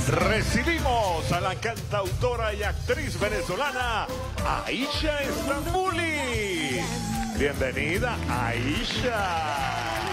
Recibimos a la cantautora y actriz venezolana Aisha Estambuli. Bienvenida, Aisha.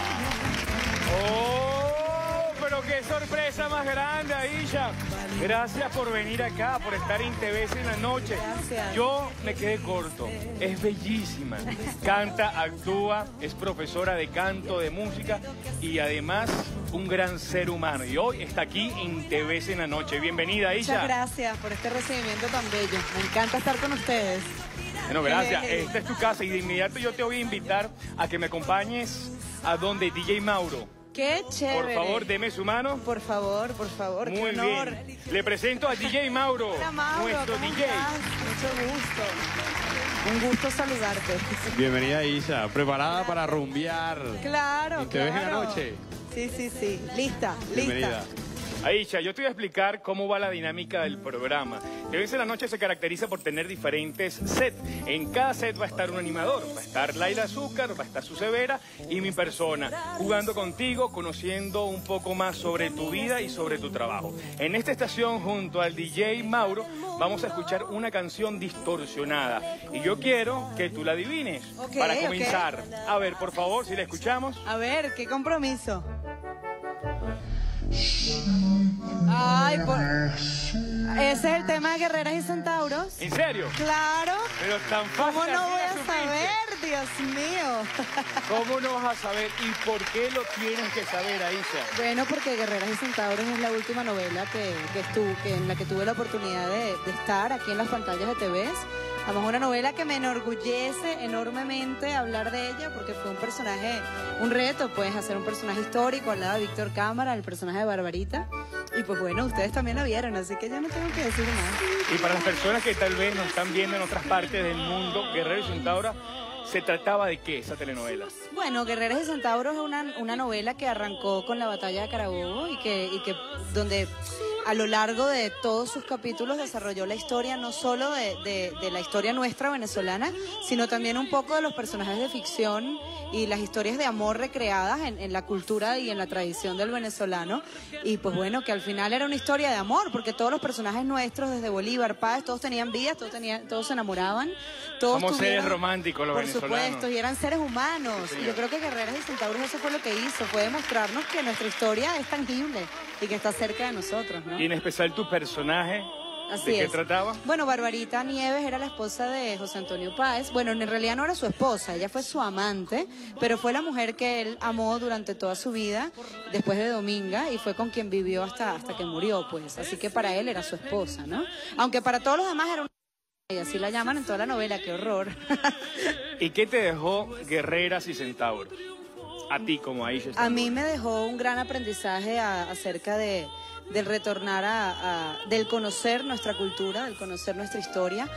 ¡Oh! Pero qué sorpresa más grande, Aisha. Gracias por venir acá, por estar en TVS en la noche. Gracias. Yo me quedé corto. Es bellísima. Canta, actúa, es profesora de canto, de música y además un gran ser humano. Y hoy está aquí en TVS en la noche. Bienvenida, Aisha. Muchas gracias por este recibimiento tan bello. Me encanta estar con ustedes. Bueno, gracias. Esta es tu casa y de inmediato yo te voy a invitar a que me acompañes a donde DJ Mauro. ¡Qué chévere! Por favor, deme su mano. Por favor, Muy qué honor. bien. Le presento a DJ Mauro, Hola, Mauro, nuestro ¿cómo DJ. estás? Mucho gusto. Un gusto saludarte. Bienvenida, Aisha. ¿Preparada para rumbear? Claro, ¿Y te ves en la claro. noche? Sí. Lista, Bienvenida. lista. Aisha, yo te voy a explicar cómo va la dinámica del programa. TVS en la noche se caracteriza por tener diferentes sets. En cada set va a estar un animador. Va a estar Laila Azúcar, va a estar Susevera y mi persona, jugando contigo, conociendo un poco más sobre tu vida y sobre tu trabajo. En esta estación, junto al DJ Mauro, vamos a escuchar una canción distorsionada. Y yo quiero que tú la adivines. Ok, para ok. comenzar. A ver, por favor, si la escuchamos. A ver, qué compromiso. Ay, ese es el tema de Guerreras y Centauros. ¿En serio? Claro. Pero tan fácil. ¿Cómo no así voy la a supiste. saber? Dios mío. ¿Cómo no vas a saber? ¿Y por qué lo tienes que saber, Aisha? Bueno, porque Guerreras y Centauros es la última novela en la que tuve la oportunidad de estar aquí en las pantallas de TVS. Además, una novela que me enorgullece enormemente hablar de ella porque fue un personaje, un reto, pues, hacer un personaje histórico al lado de Víctor Cámara, el personaje de Barbarita. Y pues bueno, ustedes también la vieron, así que ya no tengo que decir nada. Y para las personas que tal vez nos están viendo en otras partes del mundo, Guerrero y Centaura, ¿se trataba de qué esa telenovela? Bueno, Guerreras y Centauros es una novela que arrancó con la batalla de Carabobo y que donde a lo largo de todos sus capítulos desarrolló la historia no solo de la historia nuestra venezolana, sino también un poco de los personajes de ficción y las historias de amor recreadas en la cultura y en la tradición del venezolano. Y pues bueno, que al final era una historia de amor, porque todos los personajes nuestros, desde Bolívar, Páez, todos tenían vidas, todos se enamoraban. Todos Somos seres tuvieron, románticos los por venezolanos. supuesto, y eran seres humanos. Sí, y yo creo que Guerreras y Centauros eso fue lo que hizo, fue demostrarnos que nuestra historia es tangible y que está cerca de nosotros, ¿no? Y en especial tu personaje, Así ¿de qué es. trataba? Bueno, Barbarita Nieves era la esposa de José Antonio Páez. Bueno, en realidad no era su esposa, ella fue su amante, pero fue la mujer que él amó durante toda su vida, después de Dominga, y fue con quien vivió hasta que murió, pues. Así que para él era su esposa, ¿no? Aunque para todos los demás era una... Y así la llaman en toda la novela, qué horror. ¿Y qué te dejó Guerreras y Centauros? A ti como Aisha. A mí me dejó un gran aprendizaje acerca del retornar del conocer nuestra cultura, del conocer nuestra historia.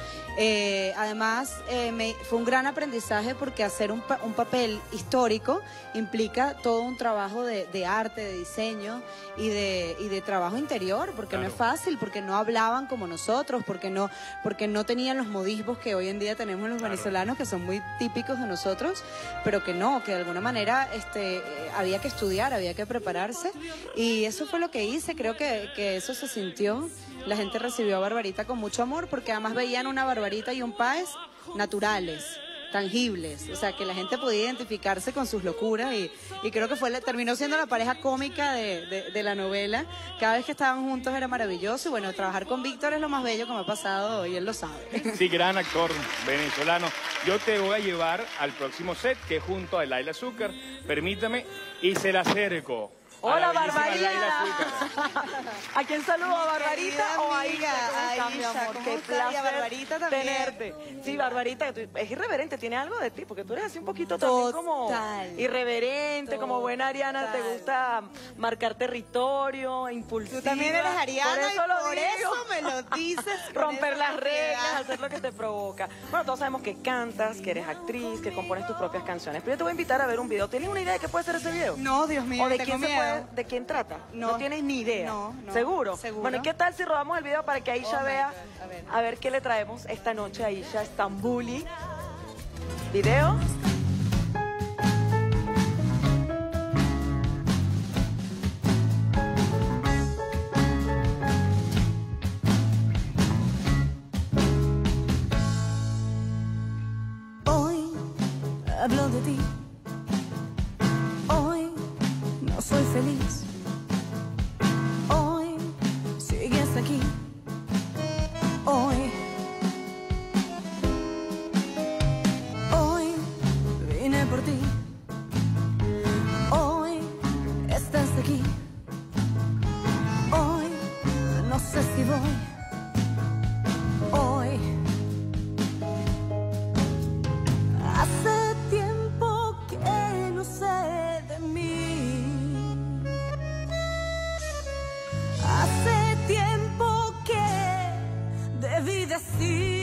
Además, fue un gran aprendizaje porque hacer un papel histórico implica todo un trabajo de arte, de diseño y de trabajo interior, porque Claro. no es fácil, porque no hablaban como nosotros, porque no tenían los modismos que hoy en día tenemos los venezolanos, que son muy típicos de nosotros, pero que de alguna manera había que estudiar, había que prepararse, y eso fue lo que hice. Creo que eso se sintió. La gente recibió a Barbarita con mucho amor, porque además veían una Barbarita y un Páez naturales, tangibles, o sea, que la gente podía identificarse con sus locuras, y creo que terminó siendo la pareja cómica de la novela. Cada vez que estaban juntos era maravilloso, y bueno, trabajar con Víctor es lo más bello que me ha pasado, y él lo sabe. Sí, gran actor venezolano. Yo te voy a llevar al próximo set, que es junto a Laila Azúcar. Permítame, y se la acerco. a Hola, la bellísima Barbarita. Laila Azúcar. ¿A quién saludo? ¿A Barbarita Querida o a amiga, Aisha? ¿Cómo estás, mi Aisha, amor? ¿cómo Qué estás? Y a placer Barbarita también. tenerte. Sí, Barbarita, es irreverente, tiene algo de ti, porque tú eres así un poquito también como Total. irreverente, como buena Ariana, te Total. gusta marcar territorio, impulsiva. Tú también eres Ariana, por eso, y lo por digo. eso me lo dices. con Romper esa las reglas, propiedad. hacer lo que te provoca. Bueno, todos sabemos que cantas, que eres actriz, que compones tus propias canciones. Pero yo te voy a invitar a ver un video. ¿Tienes una idea de qué puede ser ese video? No, Dios mío, ¿O de tengo quién, miedo. de quién trata? No. tienes ni idea. No. ¿Seguro? Seguro. Bueno, ¿y qué tal si rodamos el video para que Aisha Oh, my vea God. a ver qué le traemos esta noche a Aisha Estambuli? ¿Video? hablo de ti. Hoy no soy feliz. Hoy sigues aquí. Hoy vine por ti. Hoy estás aquí. Hoy no sé si voy. Hoy hace tiempo que no sé de mí. Hace tiempo que debí decir.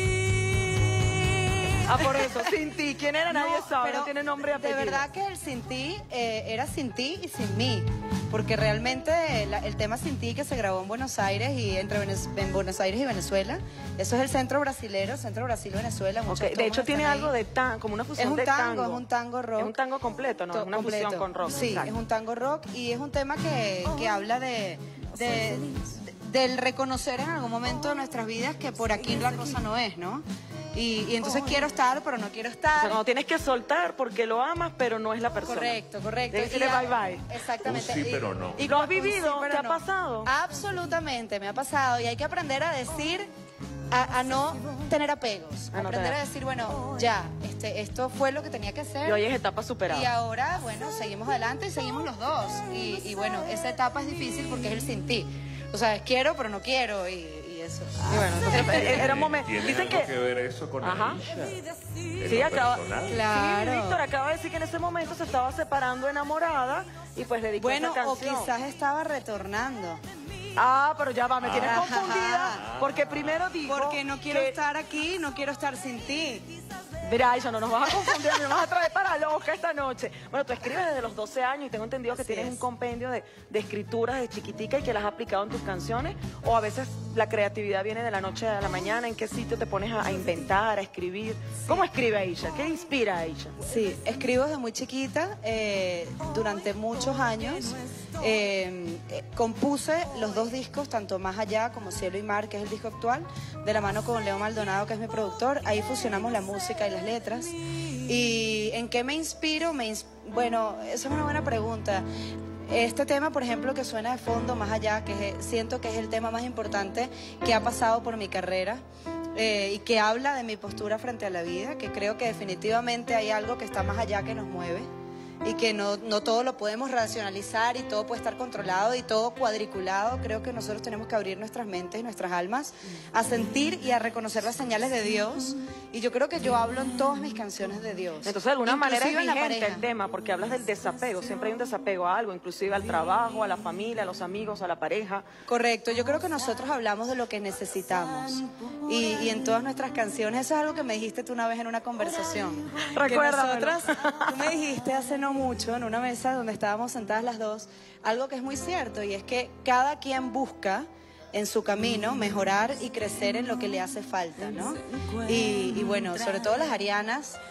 Ah, por eso, sin ti. ¿Quién era? Nadie sabe, no tiene nombre y apellido. De verdad que el sin ti era sin ti y sin mí. Porque realmente el tema Sin Ti, que se grabó en Buenos Aires y en Buenos Aires y Venezuela, eso es el centro brasilero, centro Brasil-Venezuela. Okay. De hecho tiene algo de tango, como una fusión de tango. Es un tango rock. Es un tango completo, ¿no? Es una fusión con rock. Sí, exacto. Es un tango rock y es un tema que habla del reconocer en algún momento de nuestras vidas que por aquí la cosa no es, ¿no? Y entonces quiero estar, pero no quiero estar. O sea, no tienes que soltar porque lo amas, pero no es la persona. Correcto, correcto. Tienes que decirle bye bye. Exactamente. Sí, pero no. ¿Y lo has vivido? Sí, ¿Te ha no. pasado? Absolutamente, me ha pasado. Y hay que aprender a decir, a no tener apegos. Aprender a decir, bueno, ya, esto fue lo que tenía que ser. Y hoy es etapa superada. Y ahora, bueno, seguimos adelante y seguimos los dos. Y bueno, esa etapa es difícil porque es el sin ti. O sea, es quiero, pero no quiero y eso. Y bueno, entonces era un momento. ¿Tiene Dicen algo que que ver eso con Ajá. Aisha? Sí, acaba. Claro. Sí, Víctor acaba de decir que en ese momento se estaba separando enamorada y pues dedicó Bueno, esa o canción. quizás estaba retornando. Ah, pero ya va, me tienes confundida porque primero dijo Porque no quiero que- estar aquí, no quiero estar sin ti. Mira, Aisha, no nos vas a confundir, me vas a traer para loca esta noche. Bueno, tú escribes desde los 12 años y tengo entendido que Así tienes es. un compendio de escrituras de chiquitica y que las has aplicado en tus canciones. O a veces la creatividad viene de la noche a la mañana. ¿En qué sitio te pones a inventar, a escribir? ¿Cómo escribe Aisha? ¿Qué inspira a Aisha? Sí, escribo desde muy chiquita, durante muchos años. Compuse los dos discos, tanto Más Allá como Cielo y Mar, que es el disco actual, de la mano con Leo Maldonado, que es mi productor. Ahí fusionamos la música y las letras. ¿Y en qué me inspiro? Bueno, esa es una buena pregunta. Este tema, por ejemplo, que suena de fondo, Más Allá, siento que es el tema más importante que ha pasado por mi carrera. Y que habla de mi postura frente a la vida, que creo que definitivamente hay algo que está más allá que nos mueve y que no todo lo podemos racionalizar y todo puede estar controlado y todo cuadriculado. Creo que nosotros tenemos que abrir nuestras mentes y nuestras almas a sentir y a reconocer las señales de Dios. Y yo creo que yo hablo en todas mis canciones de Dios. Entonces, de alguna manera es Inclusive en la vigente pareja. el tema, porque hablas del desapego. Siempre hay un desapego a algo, inclusive al trabajo, a la familia, a los amigos, a la pareja. Correcto, yo creo que nosotros hablamos de lo que necesitamos y en todas nuestras canciones, eso es algo que me dijiste tú una vez en una conversación. Recuérdamelo. Que nosotras, tú me dijiste hace no mucho en una mesa donde estábamos sentadas las dos, algo que es muy cierto y es que cada quien busca en su camino mejorar y crecer en lo que le hace falta, ¿no? Y bueno, sobre todo las arianas,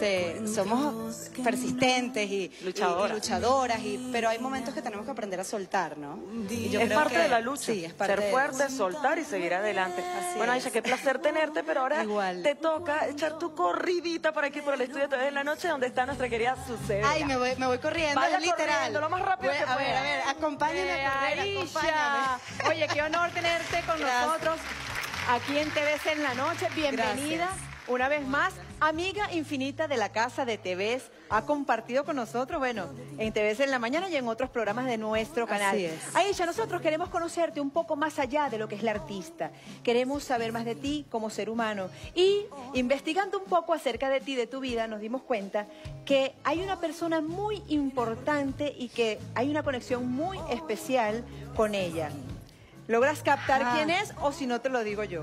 somos persistentes y luchadoras, pero hay momentos que tenemos que aprender a soltar, ¿no? Y yo Es creo parte que- de la lucha. Sí, es parte Ser de fuerte, eso. soltar y seguir adelante. Así Bueno, es. Aisha, qué placer tenerte, pero ahora Igual. te toca echar tu corridita por aquí, por el estudio de la noche, donde está nuestra querida Suceda. Ay, me voy corriendo, Vaya es literal. corriendo, lo más rápido que A ver, pueda. a ver, acompáñame a correr, Aisha. acompáñame. Oye, qué honor tenerte con Gracias. nosotros aquí en TVs en la noche. Bienvenida Gracias. una vez más. Amiga infinita de la casa de TVs, ha compartido con nosotros, bueno, en TVs en la mañana y en otros programas de nuestro canal. Así es. Aisha, nosotros queremos conocerte un poco más allá de lo que es la artista. Queremos saber más de ti como ser humano. Y investigando un poco acerca de ti, de tu vida, nos dimos cuenta que hay una persona muy importante y que hay una conexión muy especial con ella. ¿Logras captar Ah. quién es o si no te lo digo yo?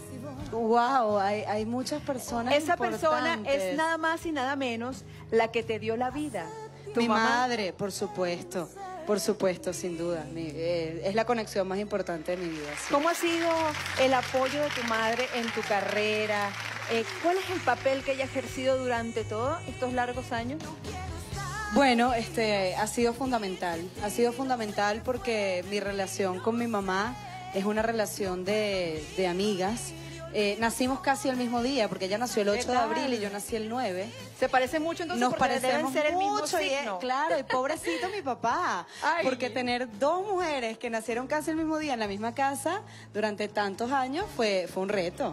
Wow, hay muchas personas Esa persona importantes. es nada más y nada menos la que te dio la vida. Tu Mi mamá. madre, por supuesto, sin duda. Es la conexión más importante de mi vida. Sí. ¿Cómo ha sido el apoyo de tu madre en tu carrera? ¿Cuál es el papel que ella ha ejercido durante todos estos largos años? Bueno, ha sido fundamental porque mi relación con mi mamá es una relación de amigas. nacimos casi el mismo día, porque ella nació el 8 de tal? abril y yo nací el 9. Se parece mucho entonces Nos porque deben parecemos ser el mismo mucho y signo. claro, y pobrecito mi papá, Ay. porque tener dos mujeres que nacieron casi el mismo día en la misma casa durante tantos años fue un reto,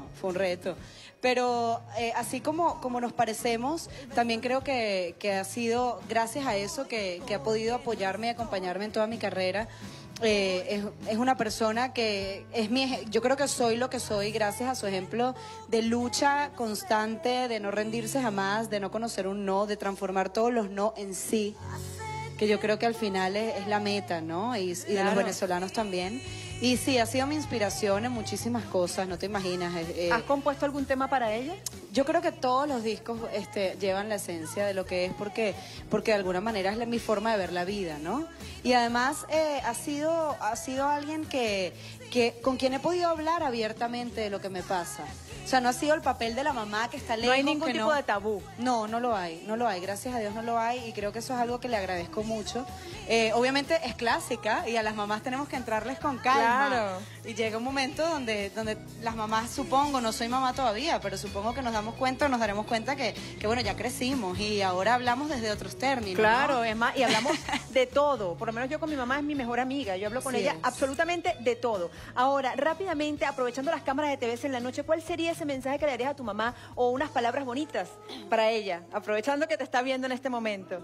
Pero así como nos parecemos, también creo que ha sido gracias a eso que ha podido apoyarme y acompañarme en toda mi carrera. Es una persona que yo creo que soy lo que soy gracias a su ejemplo de lucha constante, de no rendirse jamás, de no conocer un no, de transformar todos los no en sí, que yo creo que al final es la meta, ¿no? Y de los venezolanos también. Y sí, ha sido mi inspiración en muchísimas cosas, no te imaginas. ¿Has compuesto algún tema para ella? Yo creo que todos los discos llevan la esencia de lo que es, porque de alguna manera es mi forma de ver la vida, ¿no? Y además ha sido alguien con quien he podido hablar abiertamente de lo que me pasa. O sea, no ha sido el papel de la mamá que está lejos. No hay ningún tipo de tabú. No lo hay, gracias a Dios no lo hay, y creo que eso es algo que le agradezco mucho. Obviamente es clásica y a las mamás tenemos que entrarles con calma. Claro. Y llega un momento donde las mamás, supongo, no soy mamá todavía, pero supongo que nos daremos cuenta que bueno, ya crecimos y ahora hablamos desde otros términos. Claro, ¿no? es más, y hablamos de todo. Por lo menos yo con mi mamá es mi mejor amiga. Yo hablo con Así ella es. absolutamente de todo. Ahora, rápidamente, aprovechando las cámaras de TVS en la noche, ¿cuál sería ese mensaje que le darías a tu mamá o unas palabras bonitas para ella? Aprovechando que te está viendo en este momento.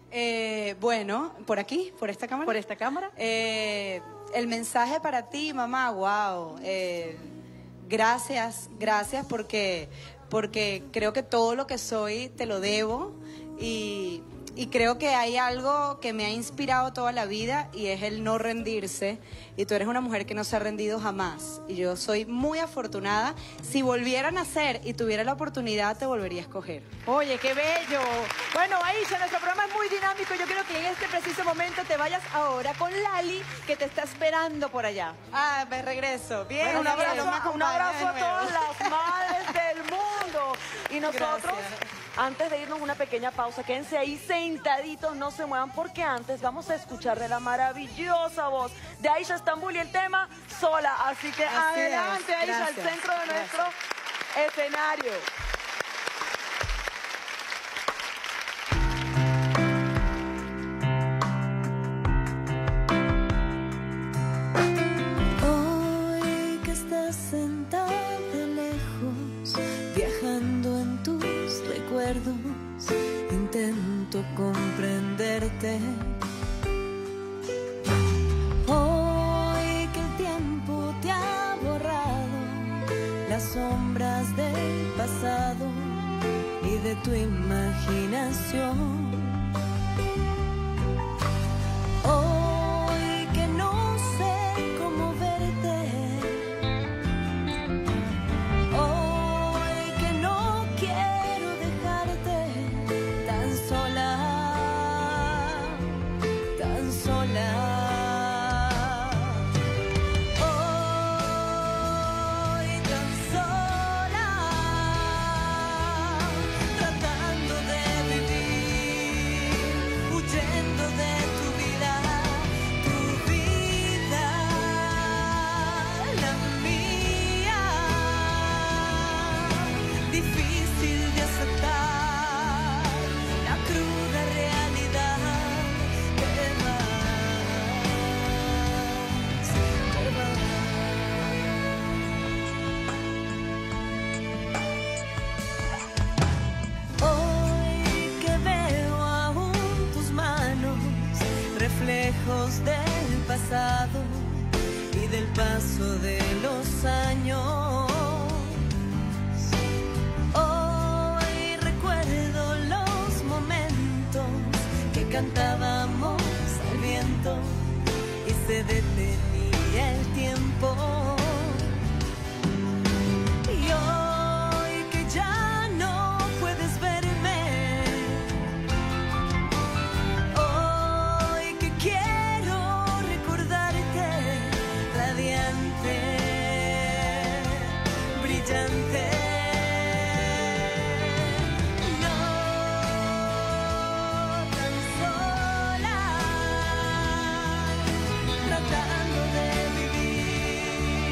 Bueno, por aquí, por esta cámara. ¿Por esta cámara? El mensaje para ti, mamá, wow. Gracias porque creo que todo lo que soy te lo debo y creo que hay algo que me ha inspirado toda la vida y es el no rendirse, y tú eres una mujer que no se ha rendido jamás y yo soy muy afortunada. Si volviera a nacer y tuviera la oportunidad, te volvería a escoger. Oye, qué bello. Bueno, Aisha, nuestro programa es muy dinámico. Yo quiero que en este preciso momento te vayas ahora con Lali, que te está esperando por allá. Ah, me regreso. Bien, Bueno, un abrazo a acompaña de todas nuevo. las madres del mundo. Y nosotros, Gracias. Antes de irnos una pequeña pausa, quédense ahí sentaditos, no se muevan, porque antes vamos a escuchar de la maravillosa voz de Aisha Estambul y el tema Sola. Así que Así es, adelante, Aisha, al gracias, centro de nuestro escenario. Hoy que estás sentada lejos, viajando en tus recuerdos, intento comprenderte. Hoy que el tiempo te ha borrado las sombras del pasado y de tu imaginación. Hoy que no sé cómo verte, hoy que no quiero dejarte tan sola, tan sola. Hoy tan sola, tratando de vivir, huyendo de tu vida, la mía. Difícil de aceptar la cruda realidad. Te vas. Hoy que veo aún tus manos, reflejos del pasado y del paso de los años. Hoy recuerdo los momentos que cantábamos al viento y se detenía el tiempo. Y hoy que ya no puedes verme, hoy que quiero recordarte radiante, brillante. No tan sola, tratando de vivir,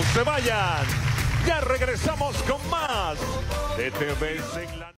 se vayan. Ya regresamos con más de Te Ves en la